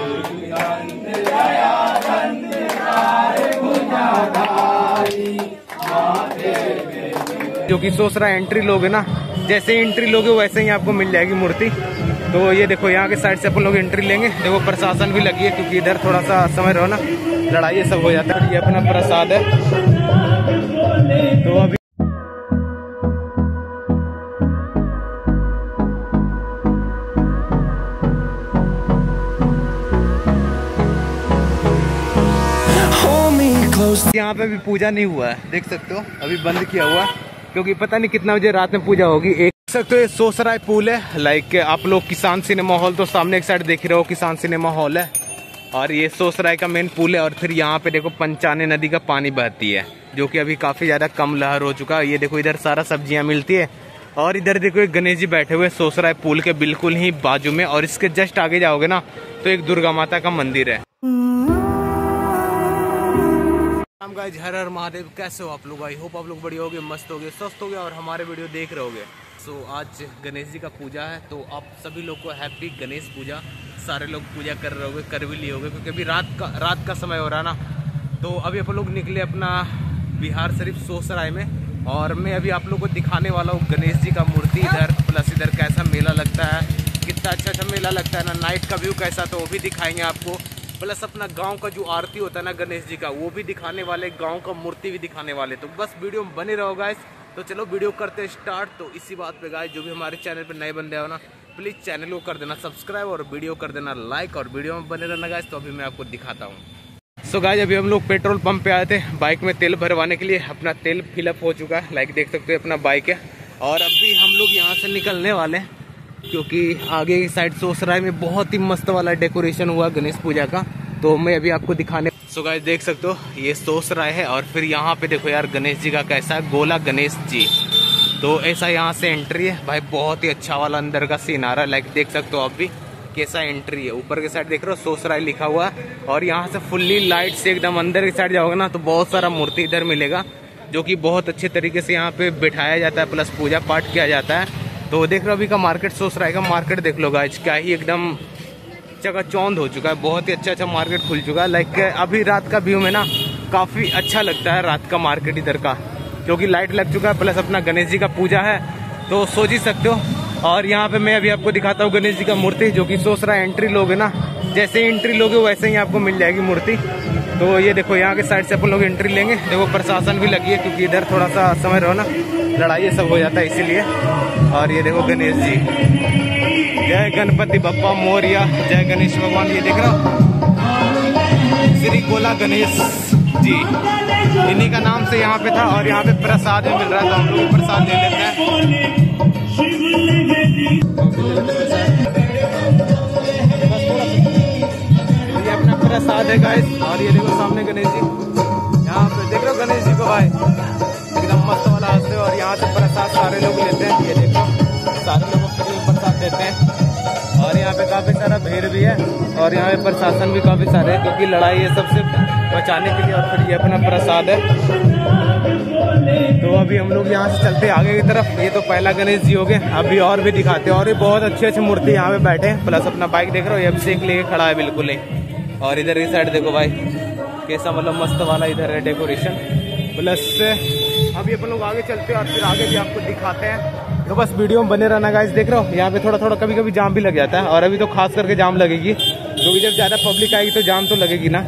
जो कि सोचरा एंट्री लोगे ना, जैसे एंट्री लोगे वैसे ही आपको मिल जाएगी मूर्ति। तो ये देखो यहाँ के साइड से अपन लोग एंट्री लेंगे। देखो प्रशासन भी लगी है क्योंकि इधर थोड़ा सा समय रहो ना, लड़ाई सब हो जाता है। ये अपना प्रसाद है। तो अभी यहाँ पे भी पूजा नहीं हुआ है, देख सकते हो अभी बंद किया हुआ क्योंकि पता नहीं कितना बजे रात में पूजा होगी। एक सकते हो सोसराय पुल है, लाइक आप लोग किसान सिनेमा हॉल तो सामने एक साइड देख ही रहे हो, किसान सिनेमा हॉल है और ये सोसराय का मेन पुल है। और फिर यहाँ पे देखो पंचाने नदी का पानी बहती है जो कि अभी काफी ज्यादा कम लहर हो चुका है। ये देखो इधर सारा सब्जियां मिलती है और इधर देखो एक गणेश जी बैठे हुए सोसराय पुल के बिल्कुल ही बाजू में। और इसके जस्ट आगे जाओगे ना तो एक दुर्गा माता का मंदिर है। गाइस हर हर महादेव, कैसे हो आप लोग? आई होप आप लोग बढ़िया होगे, मस्त होगे, स्वस्थ होगे और हमारे वीडियो देख रहे होगे। सो आज गणेश जी का पूजा है तो आप सभी लोग को हैप्पी गणेश पूजा। सारे लोग पूजा कर रहे होगे, कर भी लिए होगे क्योंकि अभी रात का समय हो रहा ना। तो अभी आप लोग निकले अपना बिहार शरीफ सोसराय में और मैं अभी आप लोग को दिखाने वाला हूँ गणेश जी का मूर्ति इधर, प्लस इधर कैसा मेला लगता है, कितना अच्छा मेला लगता है ना, नाइट का व्यू कैसा, तो वो भी दिखाएंगे आपको। प्लस अपना गांव का जो आरती होता है ना गणेश जी का, वो भी दिखाने वाले, गांव का मूर्ति भी दिखाने वाले। तो बस वीडियो में बने रहो गाइस। तो चलो वीडियो करते स्टार्ट। तो इसी बात पे गाइस, जो भी हमारे चैनल पे नए बंदे हो ना, प्लीज चैनल को कर देना सब्सक्राइब और वीडियो कर देना लाइक और वीडियो में बने रहना गाइस। तो अभी मैं आपको दिखाता हूँ। सो गाइस अभी हम लोग पेट्रोल पंप पे आए थे बाइक में तेल भरवाने के लिए। अपना तेल फिलअप हो चुका है, लाइक देख सकते हो अपना बाइक है। और अभी हम लोग यहाँ से निकलने वाले हैं क्योंकि आगे की साइड सोसराय में बहुत ही मस्त वाला डेकोरेशन हुआ गणेश पूजा का, तो मैं अभी आपको दिखाने। सो गाइस देख सकते हो ये सोसराय है और फिर यहाँ पे देखो यार गणेश जी का कैसा है, गोला गणेश जी। तो ऐसा यहाँ से एंट्री है भाई, बहुत ही अच्छा वाला अंदर का सीन आ रहा है। लाइक देख सकते हो आप भी कैसा एंट्री है। ऊपर के साइड देख रहे हो सोसराय लिखा हुआ है और यहाँ से फुल्ली लाइट से एकदम अंदर की साइड जाओगे ना तो बहुत सारा मूर्ति इधर मिलेगा जो कि बहुत अच्छे तरीके से यहाँ पे बिठाया जाता है, प्लस पूजा पाठ किया जाता है। तो देख रहे हो अभी का मार्केट, सोसराय का मार्केट देख लो गाइस, क्या ही एकदम चकाचौंध हो चुका है, बहुत ही अच्छा मार्केट खुल चुका है। लाइक अभी रात का व्यू में ना काफी अच्छा लगता है रात का मार्केट इधर का, क्योंकि लाइट लग चुका है, प्लस अपना गणेश जी का पूजा है तो सोच ही सकते हो। और यहाँ पे मैं अभी आपको दिखाता हूँ गणेश जी का मूर्ति, जो कि सोसराय एंट्री लोगे ना, जैसे एंट्री लोगे वैसे ही आपको मिल जाएगी मूर्ति। तो ये देखो यहाँ के साइड से अपन लोग एंट्री लेंगे। देखो प्रशासन भी लगी है क्योंकि इधर थोड़ा सा समय रहो ना, लड़ाई सब हो जाता है इसीलिए। और ये देखो गणेश जी, जय गणपति बप्पा मोरिया, जय गणेश भगवान। ये देख रहा हो श्री गोला गणेश जी, इन्हीं का नाम से यहाँ पे था। और यहाँ पे प्रसाद भी मिल रहा था, हम लोग प्रसाद ले लेते हैं। ये अपना प्रसाद है गाइस। और ये देखो सामने गणेश जी, यहाँ पे देख रहे हो गणेश जी को भाई, एकदम मस्त वाला हंसते। और यहाँ से प्रसाद सारे लोग लेते हैं, ये देखो सारे लोग प्रसाद देते हैं। और यहाँ पे काफी सारा भीड़ भी है और यहाँ पे प्रशासन भी काफी सारे है क्योंकि लड़ाई ये सबसे बचाने के लिए। और फिर ये अपना प्रसाद है। तो अभी हम लोग यहाँ से चलते हैं आगे की तरफ। ये तो पहला गणेश जी हो गए, अभी और भी दिखाते हैं। और ये बहुत अच्छे मूर्ति यहाँ पे बैठे हैं, प्लस अपना बाइक देख रहे हो, ये अभिषेक लेके खड़ा है बिल्कुल ही। और इधर की साइड देखो भाई कैसा मतलब मस्त वाला इधर है डेकोरेशन। प्लस अभी अपन लोग आगे चलते हैं और फिर आगे भी आपको दिखाते हैं। तो बस वीडियो में बने रहना गाइस। देख रहे हो यहाँ पे थोड़ा कभी कभी जाम भी लग जाता है, और अभी तो खास करके जाम लगेगी क्योंकि जब ज्यादा पब्लिक आएगी तो जाम तो लगेगी ना।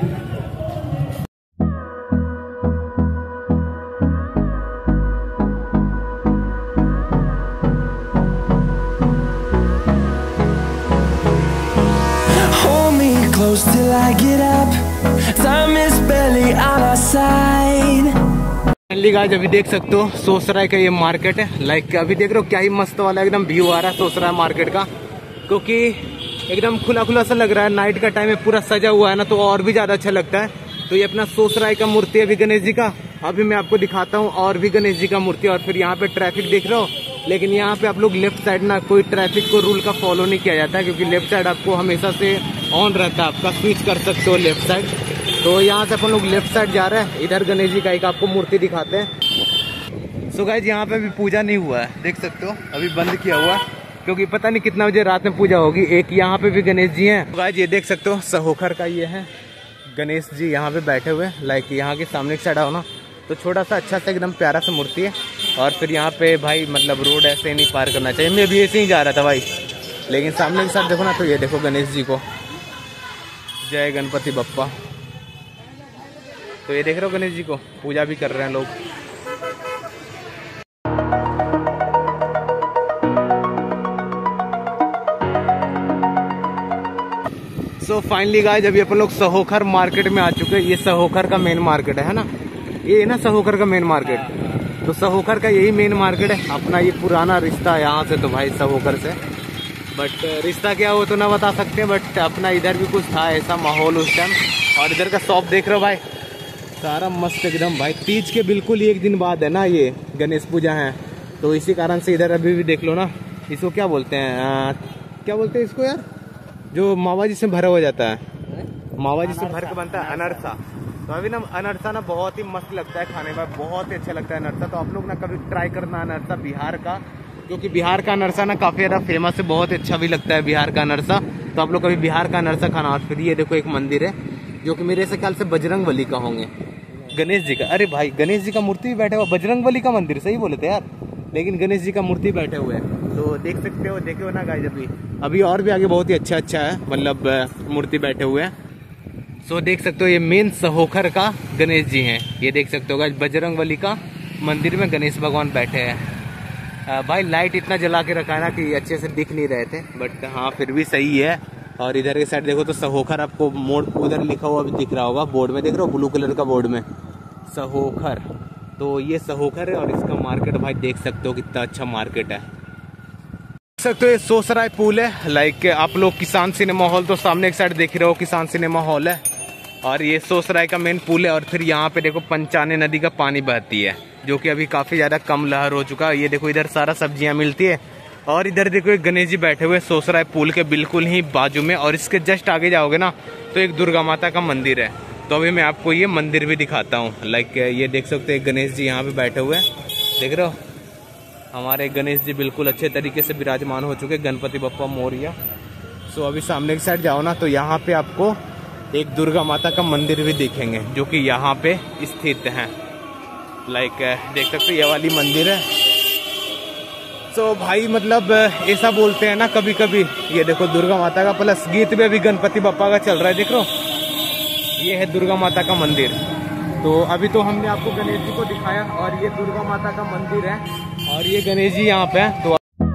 Till I get up, time is barely on our side. Guys अभी देख सकते हो सोसराय का ये मार्केट है। लाइक अभी देख रहे हो क्या ही मस्त वाला एकदम व्यू आ रहा है सोसराय मार्केट का, क्योंकि एकदम खुला सा लग रहा है। नाइट का टाइम है, पूरा सजा हुआ है ना, तो और भी ज्यादा अच्छा लगता है। तो ये अपना सोसराय का मूर्ति है अभी गणेश जी का। अभी मैं आपको दिखाता हूँ और भी गणेश जी का मूर्ति। और फिर यहाँ पे ट्रैफिक देख रहे हो, लेकिन यहाँ पे आप लोग लेफ्ट साइड ना, कोई ट्रैफिक को रूल का फॉलो नहीं किया जाता है क्योंकि लेफ्ट साइड आपको हमेशा से ऑन रहता है, आपका स्विच कर सकते हो लेफ्ट साइड। तो यहाँ से अपन लोग लेफ्ट साइड जा रहे हैं। इधर गणेश जी का एक आपको मूर्ति दिखाते हैं। सो गाइस यहाँ पे अभी पूजा नहीं हुआ है, देख सकते हो अभी बंद किया हुआ है क्योंकि पता नहीं कितना बजे रात में पूजा होगी। एक यहाँ पे भी गणेश जी हैं गाइस, ये देख सकते हो सहोखर का ये है गणेश जी यहाँ पे बैठे हुए। लाइक यहाँ के सामने की साइड आओ ना तो छोटा सा अच्छा सा एकदम प्यारा सा मूर्ति है। और फिर यहाँ पे भाई मतलब रोड ऐसे नहीं पार करना चाहिए, मैं भी ऐसे ही जा रहा था भाई, लेकिन सामने के साथ देखो ना तो ये देखो गणेश जी को, जय गणपति बप्पा। तो ये देख रहे हो गणेश जी को पूजा भी कर रहे हैं लोग। सो फाइनली गाइस अभी अपन लोग सहोखर मार्केट में आ चुके हैं। ये सहोखर का मेन मार्केट है ना, ये ना सहोखर का मेन मार्केट। तो सहोखर का यही मेन मार्केट है अपना। ये पुराना रिश्ता है यहाँ से तो भाई सहोखर से, बट रिश्ता क्या हो तो ना बता सकते हैं, बट अपना इधर भी कुछ था ऐसा माहौल उस टाइम। और इधर का शॉप देख रहे हो भाई, सारा मस्त एकदम भाई। तीज के बिल्कुल एक दिन बाद है ना ये गणेश पूजा है, तो इसी कारण से इधर अभी भी देख लो ना, इसको क्या बोलते हैं, क्या बोलते हैं इसको यार, जो मावा जी से भरा हो जाता है, मावा जी से भर के बनता है अनरसा। तो अभी ना अनरसा ना बहुत ही मस्त लगता है खाने में, बहुत ही अच्छा लगता है अनरसा। तो आप लोग ना कभी ट्राई करना अनरसा बिहार का, क्योंकि बिहार का अनरसा ना काफी ज्यादा फेमस है, बहुत अच्छा भी लगता है बिहार का अनरसा। तो आप लोग कभी बिहार का अनरसा खाना। और फिर ये देखो एक मंदिर है जो कि मेरे से ख्याल से बजरंग बली का होंगे, गणेश जी का। अरे भाई गणेश जी का मूर्ति भी बैठा हुआ, बजरंग बली का मंदिर सही बोले थे यार, लेकिन गणेश जी का मूर्ति बैठे हुए हैं। तो देख सकते हो, देखे हो ना गाइस, अभी और भी आगे बहुत ही अच्छा अच्छा है, मतलब मूर्ति बैठे हुए हैं। सो देख सकते हो ये मेन सहोखर का गणेश जी हैं। ये देख सकते हो गाइस बजरंग बली का मंदिर में गणेश भगवान बैठे हैं। भाई लाइट इतना जला के रखा है ना कि अच्छे से दिख नहीं रहे थे, बट हाँ फिर भी सही है। और इधर के साइड देखो तो सहोखर आपको मोड़ उधर लिखा हुआ भी दिख रहा होगा बोर्ड में, देख रहे हो ब्लू कलर का बोर्ड में सहोखर। तो ये सहोखर है और इसका मार्केट भाई देख सकते हो कितना अच्छा मार्केट है। देख सकते हो ये सोसराय पुल है। लाइक आप लोग किसान सिनेमा हॉल तो सामने एक साइड देख रहे हो, किसान सिनेमा हॉल है और ये सोसराय का मेन पुल है। और फिर यहाँ पे देखो पंचाने नदी का पानी बहती है, जो कि अभी काफी ज्यादा कम लहर हो चुका है। ये देखो इधर सारा सब्जियां मिलती है। और इधर देखो एक गणेश जी बैठे हुए सोसराय पुल के बिल्कुल ही बाजू में। और इसके जस्ट आगे जाओगे ना तो एक दुर्गा माता का मंदिर है। तो अभी मैं आपको ये मंदिर भी दिखाता हूँ। लाइक ये देख सकते हो एक गणेश जी यहाँ पे बैठे हुए हैं, देख रहे हो हमारे गणेश जी बिल्कुल अच्छे तरीके से विराजमान हो चुके, गणपति बप्पा मोरया। सो अभी सामने की साइड जाओ ना तो यहाँ पे आपको एक दुर्गा माता का मंदिर भी दिखेंगे, जो कि यहाँ पे स्थित है। लाइक देख सकते हो ये वाली मंदिर है। तो भाई मतलब ऐसा बोलते हैं ना कभी कभी, ये देखो दुर्गा माता का प्लस गीत भी अभी गणपति बप्पा का चल रहा है, देख लो ये है दुर्गा माता का मंदिर। तो अभी तो हमने आपको गणेश जी को दिखाया और ये दुर्गा माता का मंदिर है और ये गणेश जी यहाँ पे है। तो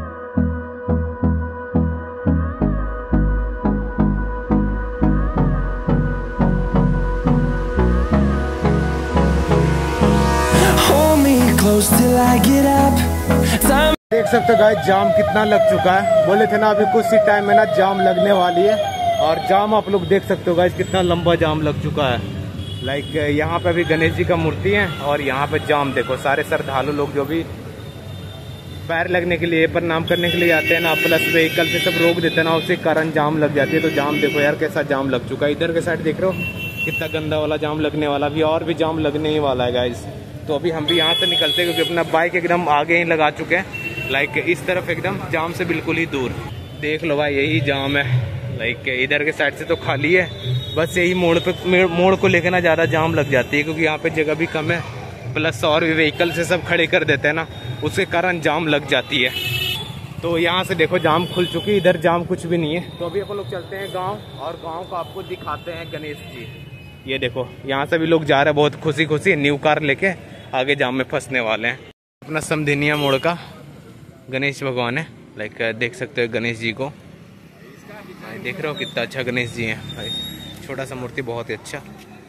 देख सकते हो गाइस जाम कितना लग चुका है। बोले थे ना अभी कुछ ही टाइम में ना जाम लगने वाली है, और जाम आप लोग देख सकते हो गाइस कितना लंबा जाम लग चुका है। लाइक यहाँ पे अभी गणेश जी का मूर्ति है और यहाँ पे जाम देखो, सारे श्रद्धालु लोग जो भी पैर लगने के लिए प्रणाम करने के लिए आते हैं ना, प्लस व्हीकल से सब रोक देते हैं ना, उसी कारण जाम लग जाती है। तो जाम देखो यार कैसा जाम लग चुका है। इधर के साइड देख रहे हो कितना गंदा वाला जाम लगने वाला, अभी और भी जाम लगने ही वाला है गाइस। तो अभी हम भी यहाँ से निकलते हैं क्योंकि अपना बाइक एकदम आगे ही लगा चुके हैं। लाइक इस तरफ एकदम जाम से बिल्कुल ही दूर, देख लो भाई यही जाम है। लाइक इधर के साइड से तो खाली है, बस यही मोड़ को लेकर ना ज़्यादा जाम लग जाती है, क्योंकि यहाँ पे जगह भी कम है, प्लस और भी व्हीकल से सब खड़े कर देते हैं ना, उसके कारण जाम लग जाती है। तो यहाँ से देखो जाम खुल चुकी, इधर जाम कुछ भी नहीं है। तो अभी अपन लोग चलते हैं गाँव, और गाँव को आपको दिखाते हैं गणेश जी। ये देखो यहाँ से भी लोग जा रहे हैं बहुत खुशी खुशी, न्यू कार लेके, आगे जाम में फंसने वाले हैं। अपना समधिनिया मोड़ का गणेश भगवान है। लाइक देख सकते हो गणेश जी को, देख रहे हो कितना अच्छा गणेश जी हैं भाई, छोटा सा मूर्ति बहुत ही अच्छा।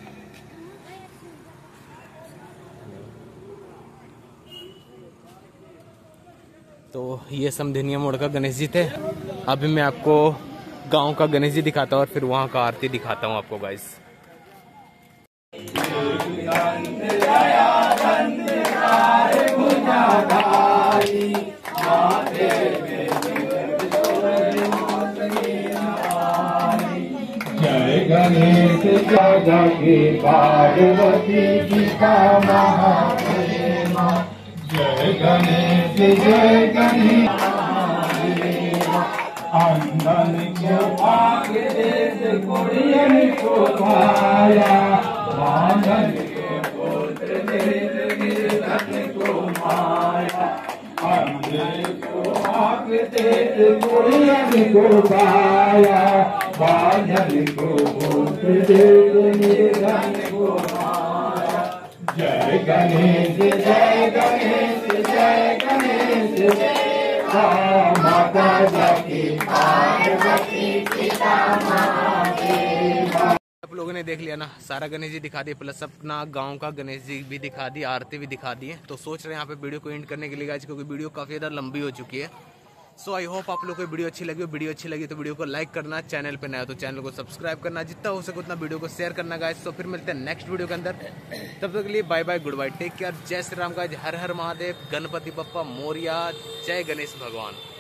तो ये समधिनिया मोड़ का गणेश जी थे। अभी मैं आपको गांव का गणेश जी दिखाता हूँ और फिर वहाँ का आरती दिखाता हूँ आपको गाइस। जय गणेश जय पार्वती जी का महाप्रेमा, जय गणेश जय गणेश। अंधन को आँख देत कुड़ियन को पाया, बांधन को पुत्र देत निर्धन को माया। अंधन को आँख देत कुड़ियन को पाया, बांधन को पुत्र देत निर्धन को माया। जय गणेश जय गणेश जय गणेश माता जाकी पार्वती पिता महादेव। आप लोगों ने देख लिया ना, सारा गणेश जी दिखा दिए, प्लस अपना गांव का गणेश जी भी दिखा दी, आरती भी दिखा दी है। तो सोच रहे हैं यहाँ पे वीडियो को एंड करने के लिए गाइस, क्योंकि वीडियो काफी ज्यादा लंबी हो चुकी है। सो आई होप आप लोगों को वीडियो अच्छी लगी। वीडियो अच्छी लगी तो वीडियो को लाइक करना, चैनल पे नया तो चैनल को सब्सक्राइब करना, जितना हो सके उतना वीडियो को शेयर करना गाइस। तो फिर मिलते हैं नेक्स्ट वीडियो के अंदर, तब तक के लिए bye bye, good bye, take care, जय श्री राम गाइस, हर हर महादेव, गणपति बप्पा मोरिया, जय गणेश भगवान।